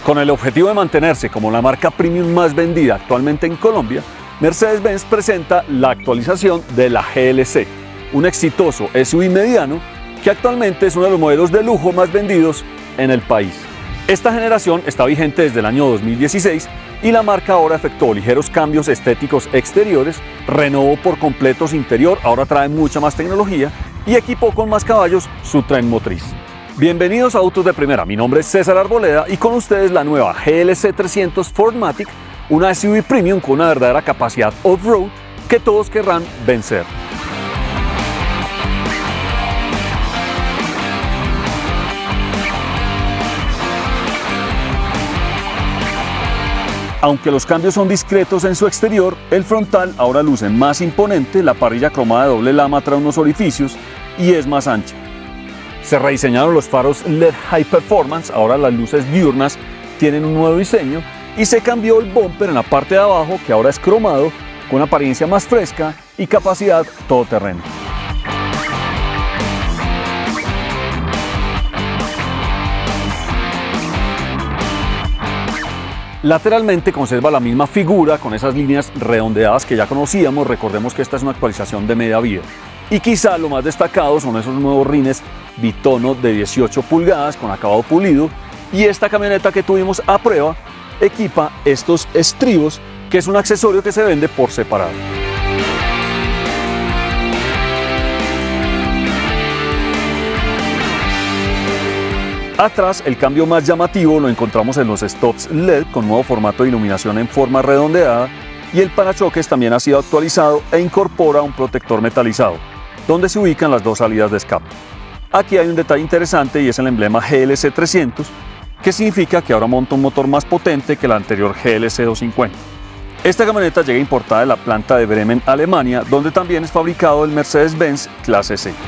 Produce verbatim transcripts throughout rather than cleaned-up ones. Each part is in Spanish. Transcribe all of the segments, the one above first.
Con el objetivo de mantenerse como la marca premium más vendida actualmente en Colombia, Mercedes-Benz presenta la actualización de la G L C, un exitoso S U V mediano que actualmente es uno de los modelos de lujo más vendidos en el país. Esta generación está vigente desde el año dos mil dieciséis y la marca ahora efectuó ligeros cambios estéticos exteriores, renovó por completo su interior, ahora trae mucha más tecnología y equipó con más caballos su tren motriz. Bienvenidos a Autos de Primera, mi nombre es César Arboleda y con ustedes la nueva G L C trescientos Formatic, una S U V premium con una verdadera capacidad off-road que todos querrán vencer. Aunque los cambios son discretos en su exterior, el frontal ahora luce más imponente, la parrilla cromada de doble lama trae unos orificios y es más ancha. Se rediseñaron los faros L E D High Performance, ahora las luces diurnas tienen un nuevo diseño y se cambió el bumper en la parte de abajo que ahora es cromado con apariencia más fresca y capacidad todoterreno. Lateralmente conserva la misma figura con esas líneas redondeadas que ya conocíamos, recordemos que esta es una actualización de media vida. Y quizá lo más destacado son esos nuevos rines bitono de dieciocho pulgadas con acabado pulido y esta camioneta que tuvimos a prueba equipa estos estribos que es un accesorio que se vende por separado. Atrás el cambio más llamativo lo encontramos en los stops L E D con nuevo formato de iluminación en forma redondeada y el parachoques también ha sido actualizado e incorpora un protector metalizado donde se ubican las dos salidas de escape. Aquí hay un detalle interesante y es el emblema G L C trescientos, que significa que ahora monta un motor más potente que la anterior G L C doscientos cincuenta. Esta camioneta llega importada de la planta de Bremen, Alemania, donde también es fabricado el Mercedes-Benz Clase C.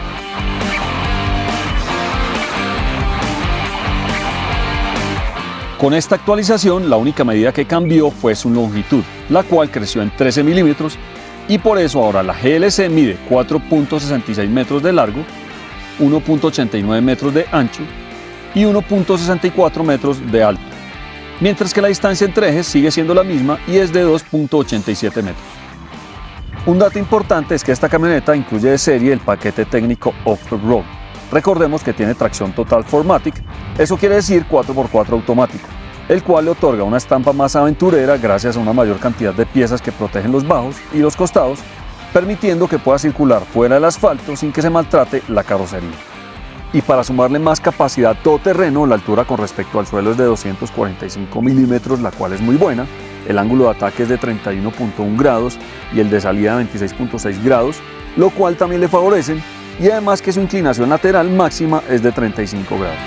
Con esta actualización, la única medida que cambió fue su longitud, la cual creció en trece milímetros y por eso ahora la G L C mide cuatro punto sesenta y seis metros de largo, uno punto ochenta y nueve metros de ancho y uno punto sesenta y cuatro metros de alto, mientras que la distancia entre ejes sigue siendo la misma y es de dos punto ochenta y siete metros. Un dato importante es que esta camioneta incluye de serie el paquete técnico Off-Road. Recordemos que tiene tracción total Formatic, eso quiere decir cuatro por cuatro automático, el cual le otorga una estampa más aventurera gracias a una mayor cantidad de piezas que protegen los bajos y los costados, permitiendo que pueda circular fuera del asfalto sin que se maltrate la carrocería. Y para sumarle más capacidad todoterreno, la altura con respecto al suelo es de doscientos cuarenta y cinco milímetros, la cual es muy buena, el ángulo de ataque es de treinta y uno punto uno grados y el de salida de veintiséis punto seis grados, lo cual también le favorecen, y además que su inclinación lateral máxima es de treinta y cinco grados.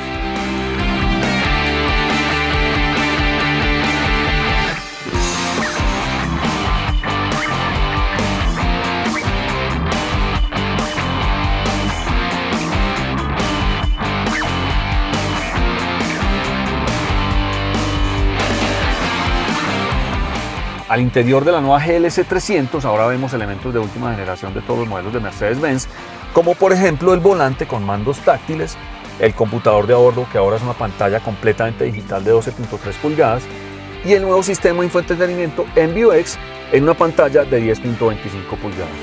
Al interior de la nueva G L C trescientos ahora vemos elementos de última generación de todos los modelos de Mercedes-Benz, como por ejemplo el volante con mandos táctiles, el computador de a bordo que ahora es una pantalla completamente digital de doce punto tres pulgadas y el nuevo sistema de infoentretenimiento MBUX en una pantalla de diez punto veinticinco pulgadas.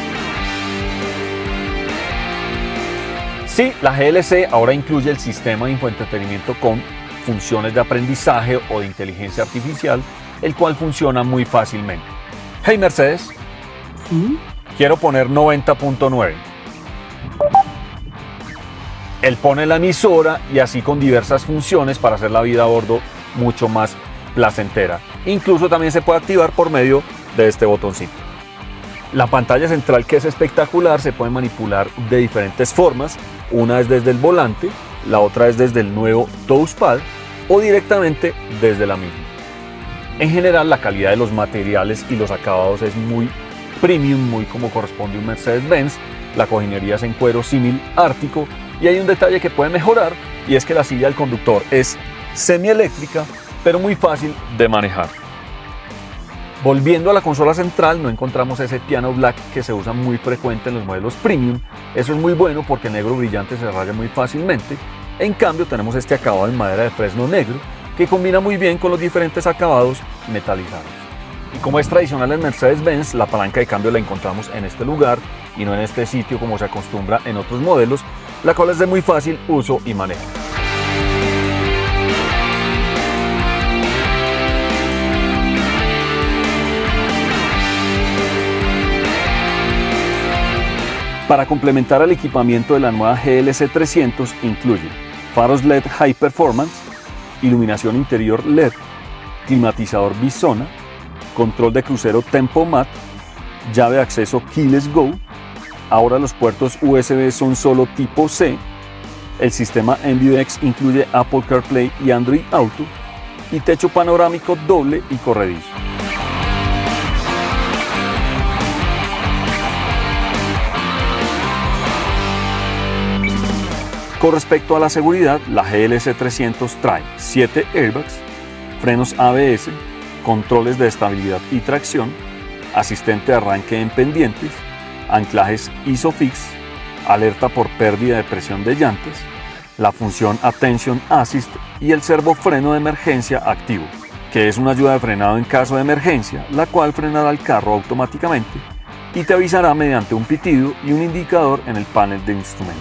Sí, la G L C ahora incluye el sistema de infoentretenimiento con funciones de aprendizaje o de inteligencia artificial, el cual funciona muy fácilmente. Hey Mercedes, ¿sí? Quiero poner noventa punto nueve. Él pone la emisora y así con diversas funciones para hacer la vida a bordo mucho más placentera. Incluso también se puede activar por medio de este botoncito. La pantalla central, que es espectacular, se puede manipular de diferentes formas. Una es desde el volante, la otra es desde el nuevo touchpad o directamente desde la misma. En general, la calidad de los materiales y los acabados es muy premium, muy como corresponde a un Mercedes-Benz. La cojinería es en cuero símil ártico y hay un detalle que puede mejorar y es que la silla del conductor es semieléctrica, pero muy fácil de manejar. Volviendo a la consola central, no encontramos ese piano black que se usa muy frecuente en los modelos premium. Eso es muy bueno porque el negro brillante se raya muy fácilmente. En cambio, tenemos este acabado en madera de fresno negro que combina muy bien con los diferentes acabados metalizados. Y como es tradicional en Mercedes-Benz, la palanca de cambio la encontramos en este lugar y no en este sitio como se acostumbra en otros modelos, la cual es de muy fácil uso y manejo. Para complementar el equipamiento de la nueva G L C trescientos incluye faros L E D High Performance, iluminación interior L E D, climatizador bisona, control de crucero Tempomat, llave de acceso Keyless Go, ahora los puertos U S B son solo tipo C, el sistema M B U X incluye Apple CarPlay y Android Auto, y techo panorámico doble y corredizo. Con respecto a la seguridad, la G L C trescientos trae siete airbags, frenos A B S, controles de estabilidad y tracción, asistente de arranque en pendientes, anclajes ISOFIX, alerta por pérdida de presión de llantas, la función Attention Assist y el servofreno de emergencia activo, que es una ayuda de frenado en caso de emergencia, la cual frenará el carro automáticamente y te avisará mediante un pitido y un indicador en el panel de instrumentos.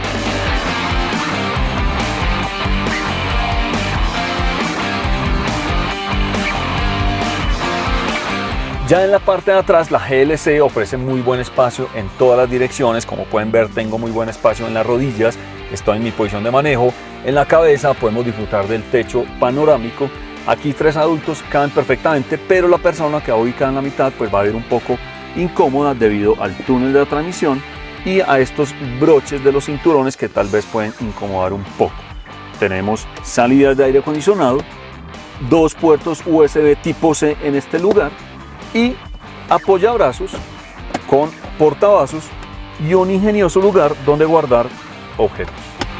Ya en la parte de atrás la G L C ofrece muy buen espacio en todas las direcciones. Como pueden ver, tengo muy buen espacio en las rodillas, estoy en mi posición de manejo. En la cabeza podemos disfrutar del techo panorámico. Aquí tres adultos caben perfectamente, pero la persona que va ubicada en la mitad pues va a ver un poco incómoda debido al túnel de la transmisión y a estos broches de los cinturones que tal vez pueden incomodar un poco. Tenemos salidas de aire acondicionado, dos puertos U S B tipo C en este lugar, y apoyabrazos con portavasos y un ingenioso lugar donde guardar objetos.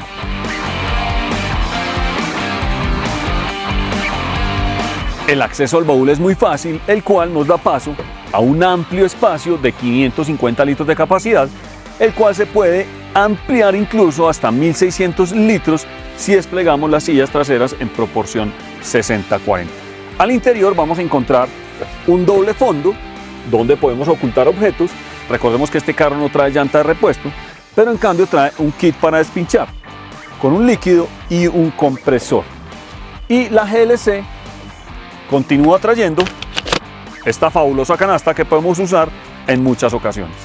El acceso al baúl es muy fácil, el cual nos da paso a un amplio espacio de quinientos cincuenta litros de capacidad, el cual se puede ampliar incluso hasta mil seiscientos litros si desplegamos las sillas traseras en proporción sesenta cuarenta. Al interior vamos a encontrar un doble fondo donde podemos ocultar objetos. Recordemos que este carro no trae llanta de repuesto, pero en cambio trae un kit para despinchar con un líquido y un compresor. Y la G L C continúa trayendo esta fabulosa canasta que podemos usar en muchas ocasiones.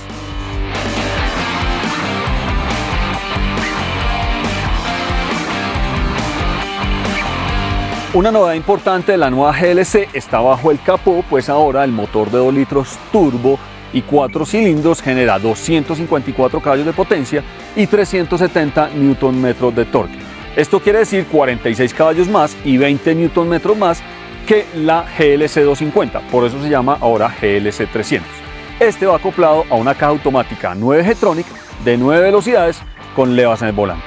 Una novedad importante de la nueva G L C está bajo el capó, pues ahora el motor de dos litros turbo y cuatro cilindros genera doscientos cincuenta y cuatro caballos de potencia y trescientos setenta newton metros de torque. Esto quiere decir cuarenta y seis caballos más y veinte newton metros más que la G L C doscientos cincuenta, por eso se llama ahora G L C trescientos. Este va acoplado a una caja automática nueve G-Tronic de nueve velocidades con levas en el volante.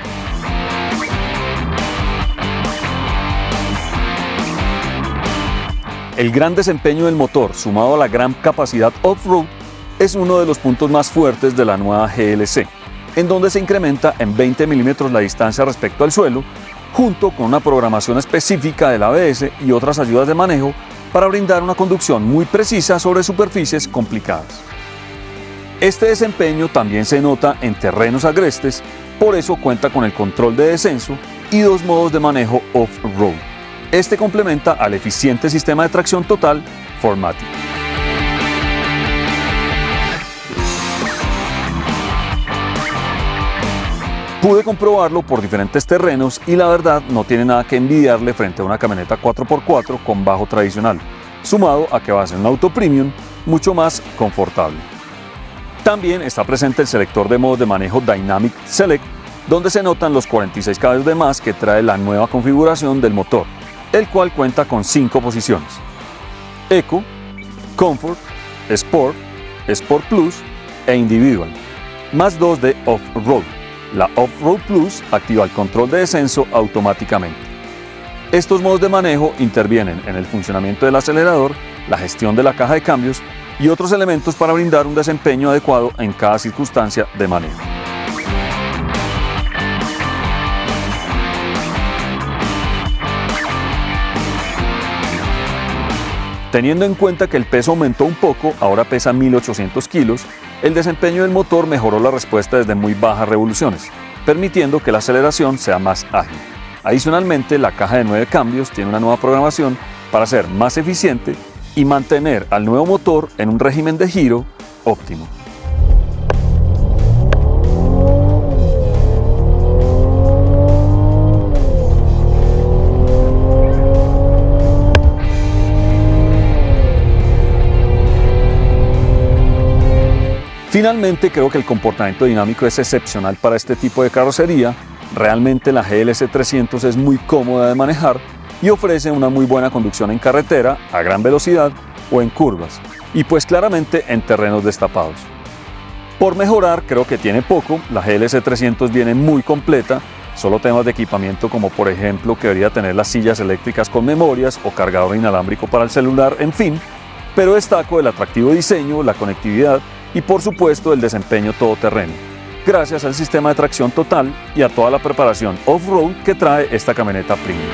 El gran desempeño del motor, sumado a la gran capacidad off-road, es uno de los puntos más fuertes de la nueva G L C, en donde se incrementa en veinte milímetros la distancia respecto al suelo, junto con una programación específica del A B S y otras ayudas de manejo para brindar una conducción muy precisa sobre superficies complicadas. Este desempeño también se nota en terrenos agrestes, por eso cuenta con el control de descenso y dos modos de manejo off-road. Este complementa al eficiente sistema de tracción total cuatro matic. Pude comprobarlo por diferentes terrenos y la verdad no tiene nada que envidiarle frente a una camioneta cuatro por cuatro con bajo tradicional, sumado a que va a ser un auto premium mucho más confortable. También está presente el selector de modos de manejo Dynamic Select, donde se notan los cuarenta y seis caballos de más que trae la nueva configuración del motor, el cual cuenta con cinco posiciones: Eco, Comfort, Sport, Sport Plus e Individual, más dos de Off-Road. La Off-Road Plus activa el control de descenso automáticamente. Estos modos de manejo intervienen en el funcionamiento del acelerador, la gestión de la caja de cambios y otros elementos para brindar un desempeño adecuado en cada circunstancia de manejo. Teniendo en cuenta que el peso aumentó un poco, ahora pesa mil ochocientos kilos, el desempeño del motor mejoró la respuesta desde muy bajas revoluciones, permitiendo que la aceleración sea más ágil. Adicionalmente, la caja de nueve cambios tiene una nueva programación para ser más eficiente y mantener al nuevo motor en un régimen de giro óptimo. Finalmente, creo que el comportamiento dinámico es excepcional para este tipo de carrocería. Realmente la G L C trescientos es muy cómoda de manejar y ofrece una muy buena conducción en carretera, a gran velocidad o en curvas, y pues claramente en terrenos destapados. Por mejorar, creo que tiene poco. La G L C trescientos viene muy completa, solo temas de equipamiento como por ejemplo que debería tener las sillas eléctricas con memorias o cargador inalámbrico para el celular, en fin, pero destaco el atractivo diseño, la conectividad y por supuesto el desempeño todoterreno, gracias al sistema de tracción total y a toda la preparación off-road que trae esta camioneta premium.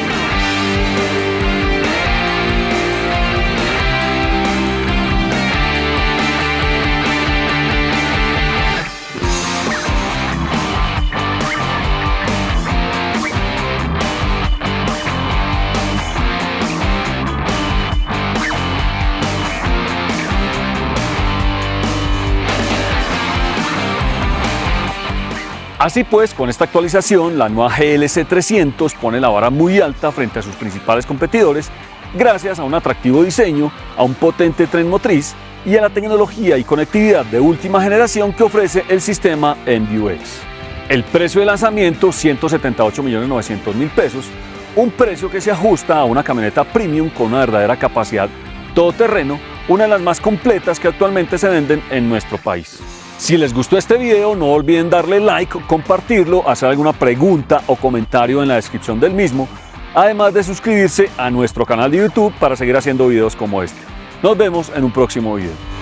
Así pues, con esta actualización, la nueva G L C trescientos pone la vara muy alta frente a sus principales competidores, gracias a un atractivo diseño, a un potente tren motriz y a la tecnología y conectividad de última generación que ofrece el sistema N V U X. El precio de lanzamiento, ciento setenta y ocho millones novecientos mil pesos, un precio que se ajusta a una camioneta premium con una verdadera capacidad todoterreno, una de las más completas que actualmente se venden en nuestro país. Si les gustó este video, no olviden darle like, compartirlo, hacer alguna pregunta o comentario en la descripción del mismo, además de suscribirse a nuestro canal de YouTube para seguir haciendo videos como este. Nos vemos en un próximo video.